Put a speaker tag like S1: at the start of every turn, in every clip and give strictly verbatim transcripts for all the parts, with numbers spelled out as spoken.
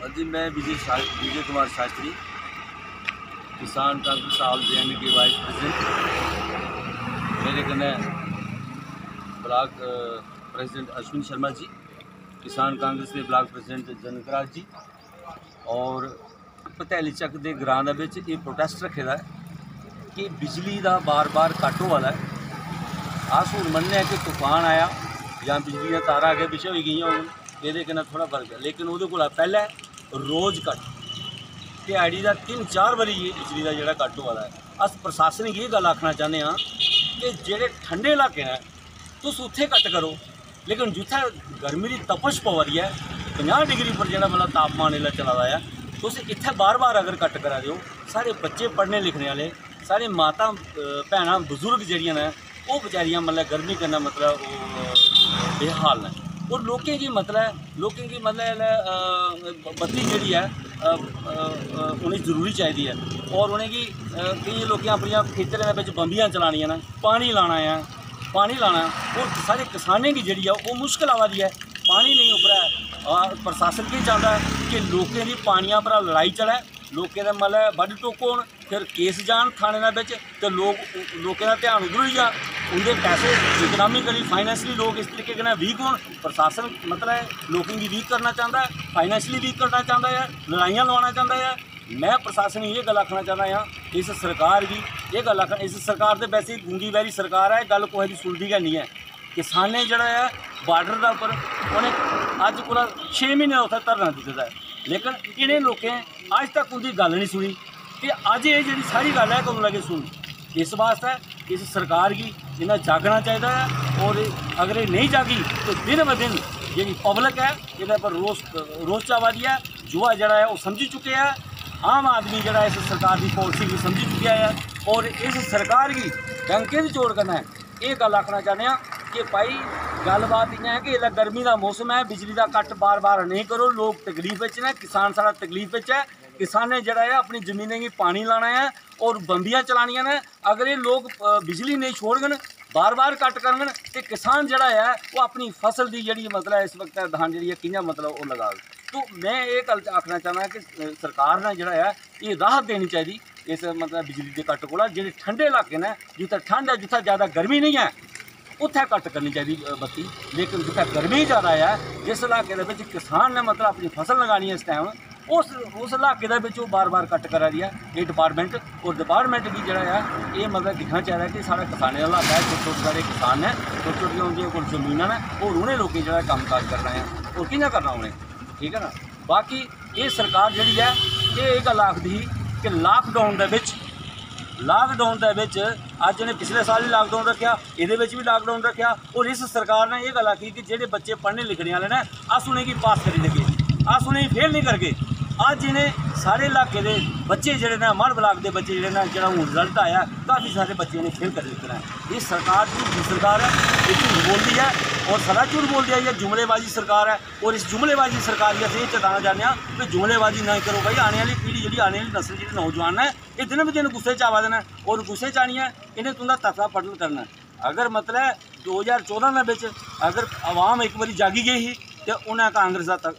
S1: जी मैं Vijay Vijay Kumar Shastri, Kisan Congress all J and K vice president. मेरे कन्नै block president Ashwin Sharma ji, Kisan Congress के ब्लॉक प्रेसिडेंट जनकराज जी और पतैली चक के ग्रां दे विच ये प्रोटेस्ट रखे दा है कि बिजली का बार बार कट हो रहा है। अस हुण मन्नने कि तूफान आया या बिजली दी तारां अगे पिछे हो गई होन, ये कन्नै थोड़ा फर्क है, लेकिन वो कोला पहले रोज़ कट दिहाड़ी का तीन चार बारी ये बिजली का जोड़ा कट हो रहा है। अस प्रशासन की ये गल आखना चाहते हैं कि जेडे ठंडे इलाके हैं तुस उत्थे कट करो, लेकिन जिथे गर्मी की तपश पवा रही है पचास डिग्री पर जो मतलब तापमान इला चला रहा है, तुस इत्थे बार बार अगर कट करा दो, सारे बच्चे पढ़ने लिखने वाले, सारे माता भैन बजुर्ग जड़ियाँ ने वो बेचारियाँ मतलब गर्मी करना मतलब बेहाल ने। और लोकें की मतलब लोकें की मतलब बत्ती जी है उन्हें जरूरी चाहिए है, और उन्हें की कई लोग अपन खेतरों में बंबियां चलानियां ना, पानी लाना है पानी लाना और सारे किसानों की जी है वो मुश्किल आवा दी है, पानी नहीं उपरा है। प्रशासन की चाहता है कि लोगों की पानिया पर लड़ाई चले, लोगों का मतलब बड टुक हो, फिर केस जान थाने के तो लोग लोगों का ध्यान उधर ही जा, उनके पैसे इकनॉमिकली फाइनैंशली लोग इस तरीके के वीक हो। प्रशासन मतलब लोगों की वीक करना चाहता है, फाइनैंशली वीक करना चाहता है, लड़ाइयाँ लवाना चाहता है। मैं प्रशासन ये गल आखना चाहता हाँ, इस सरकार की ये गल आखना, इस सरकार तो वैसे गूंगी बैरी सरकार है, गल कोई सुनती गै नहीं है। किसाने जड़ा है बार्डर के उपर उन्हें अज को छे महीने उत्थे धरना दिता है, लेकिन इन्हें लोगों अज तक उनकी गल नहीं सुनी कि अज ये जी सारी गल है कदों लगे सुन। इस वास्ते इस सरकार की इन्हें जागना चाहिए है, और अगर ये नहीं जागी तो दिन ब दिन जी पब्लिक है ये पर रोस रोस चावा दी है, जुआ जड़ा है वो समझी चुके हैं, आम आदमी जड़ा इस सरकार की पॉलिसी भी समझी चुका है, और इस सरकार की डंके की चोड़ करना है। ये गल आखना चाहते हैं कि भाई गलबात इं है कि इला गर्मी का मौसम है, बिजली का कट बार बार नहीं करो, लोग तकलीफ ने, किसान सारा तकलीफ है। किसाने जड़ा है अपनी जमीनें की पानी लाना है और बंबियां चलानियां ने, अगर ये लोग बिजली नहीं छोड़गन बार बार कट करन तो किसान जड़ा है वो अपनी फसल की जी मतलब इस वक्त धान जी कियां मतलब वो लगा। तो मैं ये गल आखना चाहना कि सरकार ने जड़ा है ये राहत देनी चाहिए इस मतलब बिजली के कट को, जो ठंडे इलाके ने जिथे ठंड है, जिथे ज़्यादा गर्मी नहीं है उत्थे कट करनी चाहिए बत्ती, लेकिन जिथे गर्मी ज़्यादा है जिस इलाके के किसान ने मतलब अपनी फसल लगानी है इस टाइम उस उस इलाके के बार बार कट करा रही है ये डिपार्टमेंट। और डिपार्टमेंट की जरा है ये मतलब दिखना चाहिए कि सारा किसानी का इलाका है, छोटे छोटे सारे किसान हैं, छोटी छोटी उनके को जमीन है और उन्हें लोग जो कम काज करना है और कि करना उन्हें, ठीक है ना। बाकी ये सरकार जी है ये गल आखदी कि लॉकडाउन के लॉकडाउन के अज ने पिछले साल ही लॉकडाउन रखा, ये भी लॉकडाउन रखा, और इस सरकार ने यह गल आखी कि जोड़े बच्चे पढ़ने लिखने वाले ने अस उन्हें पास करी लगे, अस उन्हें फेल नहीं करके। अज इन्हें सारे इलाके के बच्चे जोड़े ने मड़ ब्लाक के बच्चे जोड़े जो हूँ रिजल्ट आया काफ़ी सारे बच्चे ने फेल कर दिते हैं। ये सरकार की सरकार है, ये झूठ बोलती है और सदा झूठ बोलती है, ये जुमलेबाजी सरकार है। और इस जुमलेबाजी सरकार की असं ये चेताना चाहते हैं कि जुमलेबाजी ना करो भाई, आने वाली पीढ़ी जी आने वाली नस्ल जी नौजवान है ये दिन ब दिन गुस्से च आवा देना, और गुस्से च आनी है इन्हें तुंदा तथा पटल करना। अगर मतलब दो हज़ार चौदह के अगर आवाम एक बार जागी गई ही तो उन्हें कांग्रेस का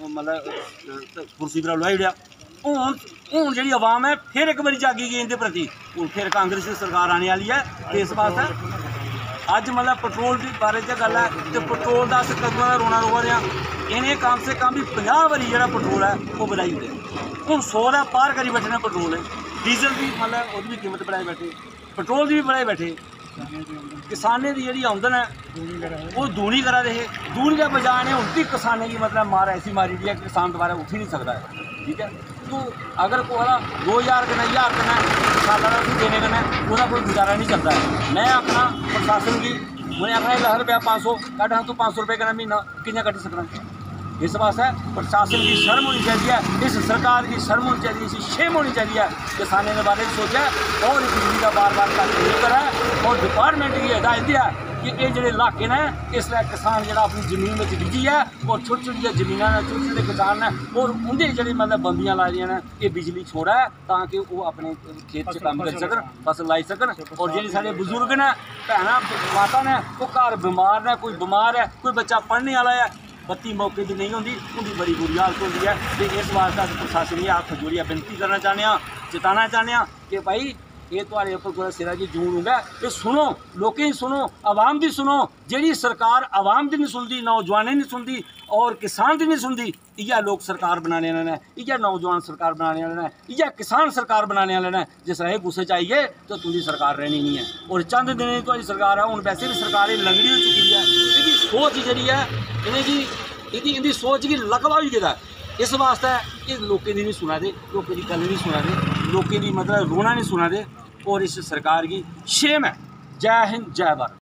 S1: मतलब कुर्सी पर लुआई उड़िया। हूँ हूँ जी आवाम है फिर एक बार जागी गई इनके प्रति, हूँ फिर कांग्रेस की सरकार आने वाली है। तो इस वास्ते अज मतलब पेट्रोल के बारे च गल है तो पेट्रोल का अस कदों का रोना रोआ रहे हैं, इन्हें कम से कम भी पचास बारी जो पेट्रोल है वो बढ़ाई हुए, हूँ सौ का पार करी बैठे ने पेट्रोल है, डीजल की मतलब वो भी कीमत बढ़ाई बैठे, पेट्रोल की भी बढ़ाई बैठे। किसाने की जी आमदन है वो दूनी करा रहे, दूनी के बजाय ने उल्टी किसाने की मतलब मार ऐसी मारी दी है कि किसान दोबारा उठ ही नहीं सकता है, ठीक है। तो अगर को दो हज़ार कना हज़ार कना साल देने कन्नै उसका कोई गुजारा नहीं चलता है। मैं अपना प्रशासन की मैंने आखना लख रुपया पाँच सौ कट हाँ तू पाँच सौ रुपये का महीना कि'यां कट्टी सकना। इस वास्ते प्रशासन की शर्म होनी चाहिए है, इस सरकार की शर्म होनी चाहिए, इसी शेम होनी चाहिए है। किसानों के बारे में सोचा और बिजली का बार बार कट नहीं करा, और डिपार्टमेंट की हिदायत है कि ये जो इलाके ने इसलिए किसान जो अपनी जमीन में बिजी है और छोटी छोटी जमीन ने छोटे छोटे किसान ने और उनके जो मतलब बंबियां लाई दी ने ये बिजली छोड़ा है ताकि वो अपने खेत च काम कर सकन, फसल लाई सकन। और जी साढ़े बजुर्ग ने भैन माता ने वो घर बीमार ने, कोई बीमार है, कोई बच्चा पढ़ने वाला है,
S2: बत्ती मौके की नहीं होंगी, उनकी बड़ी बुरी हालत होती है। तो इस वास्ते अस प्रशासन की हत्थ जोड़िए बेनती करना चाहते हैं, जताना चाहते हैं कि भाई ये थोड़े उपर कोई सिरा की जून होगा, ये सुनो, लोकें की सुनो, आवाम की सुनो। जी सरकार आवाम की नहीं सुनती, नौजवानें नहीं सुनती और किसान की नहीं सुनती, इयै लोग सरकार बनाने वाले ने, इयै नौजवान सरकार बनाने वाले ने, इयै किसान सरकार बनाने वाले ने। जिस तरह गुस्से च आइए तो तुझी सरकार रहनी नहीं है। और चंद दिन थोड़ी सरकार है, हूँ वैसे भी सरकार लंगड़ी हो चुकी है। इहदी सोच जी है इन्हें जी इहदी इहदी सोच की लकवा हो गया। इस वास्ते ये लोगों की नहीं सुना दे, लोगों की गल नहीं सुना दे, लोगों की मतलब रोना नहीं सुना दे। और इस सरकार की शेम है। जय हिंद जय भारत।